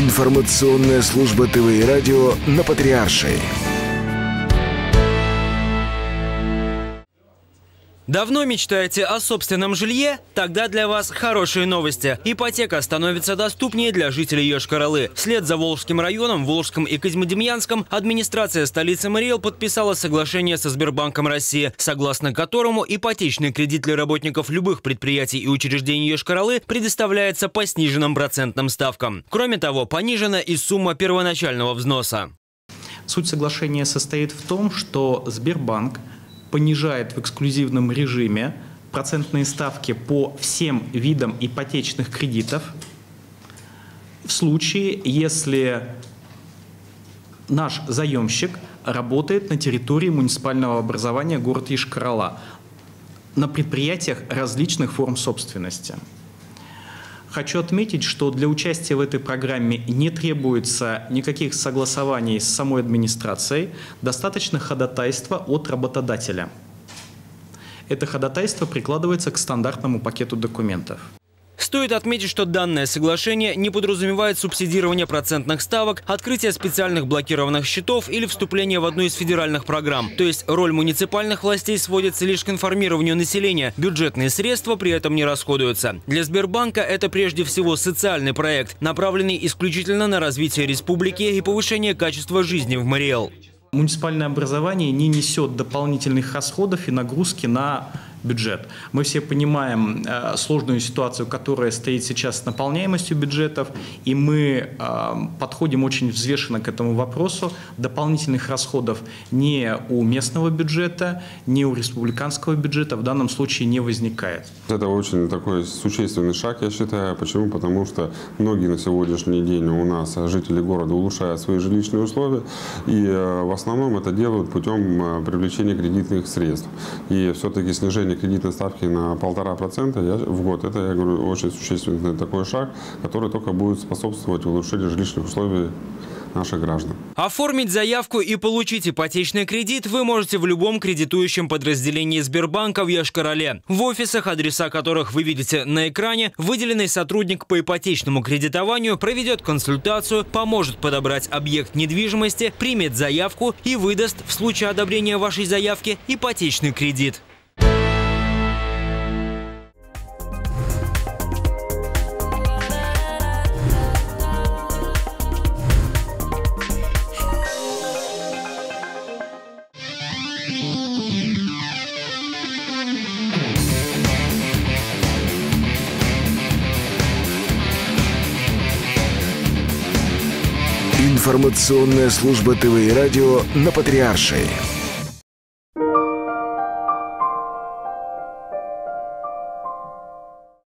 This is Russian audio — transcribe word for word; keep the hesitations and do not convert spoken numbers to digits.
Информационная служба ТВ и радио на Патриаршей. Давно мечтаете о собственном жилье? Тогда для вас хорошие новости. Ипотека становится доступнее для жителей Йошкар-Олы. Вслед за Волжским районом, Волжском и Козьмодемьянском администрация столицы Мариэл подписала соглашение со Сбербанком России, согласно которому ипотечный кредит для работников любых предприятий и учреждений Йошкар-Олы предоставляется по сниженным процентным ставкам. Кроме того, понижена и сумма первоначального взноса. Суть соглашения состоит в том, что Сбербанк понижает в эксклюзивном режиме процентные ставки по всем видам ипотечных кредитов в случае, если наш заемщик работает на территории муниципального образования города Йошкар-Ола на предприятиях различных форм собственности. Хочу отметить, что для участия в этой программе не требуется никаких согласований с самой администрацией, достаточно ходатайства от работодателя. Это ходатайство прикладывается к стандартному пакету документов. Стоит отметить, что данное соглашение не подразумевает субсидирование процентных ставок, открытие специальных блокированных счетов или вступление в одну из федеральных программ. То есть роль муниципальных властей сводится лишь к информированию населения. Бюджетные средства при этом не расходуются. Для Сбербанка это прежде всего социальный проект, направленный исключительно на развитие республики и повышение качества жизни в Мариэл. Муниципальное образование не несет дополнительных расходов и нагрузки на бюджет. Мы все понимаем э, сложную ситуацию, которая стоит сейчас с наполняемостью бюджетов, и мы э, подходим очень взвешенно к этому вопросу. Дополнительных расходов ни у местного бюджета, ни у республиканского бюджета в данном случае не возникает. Это очень такой существенный шаг, я считаю. Почему? Потому что многие на сегодняшний день у нас жители города улучшают свои жилищные условия, и э, в основном это делают путем э, привлечения кредитных средств. И все-таки снижение кредитной ставки на полтора процента в год. Это, я говорю, очень существенный такой шаг, который только будет способствовать улучшению жилищных условий наших граждан. Оформить заявку и получить ипотечный кредит вы можете в любом кредитующем подразделении Сбербанка в Йошкар-Оле. В офисах, адреса которых вы видите на экране, выделенный сотрудник по ипотечному кредитованию проведет консультацию, поможет подобрать объект недвижимости, примет заявку и выдаст в случае одобрения вашей заявки ипотечный кредит. Информационная служба ТВ и радио на Патриаршей.